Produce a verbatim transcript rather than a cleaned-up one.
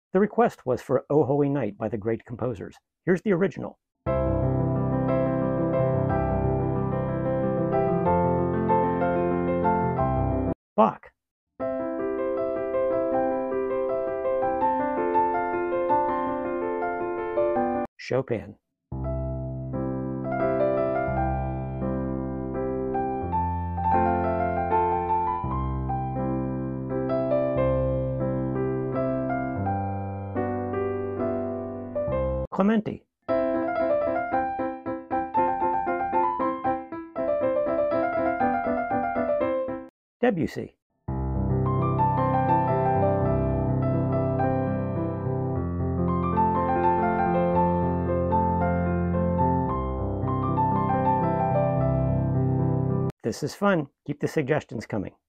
The request was for O Holy Night by the great composers. Here's the original. Bach. Chopin. Clementi. Debussy. This is fun. Keep the suggestions coming.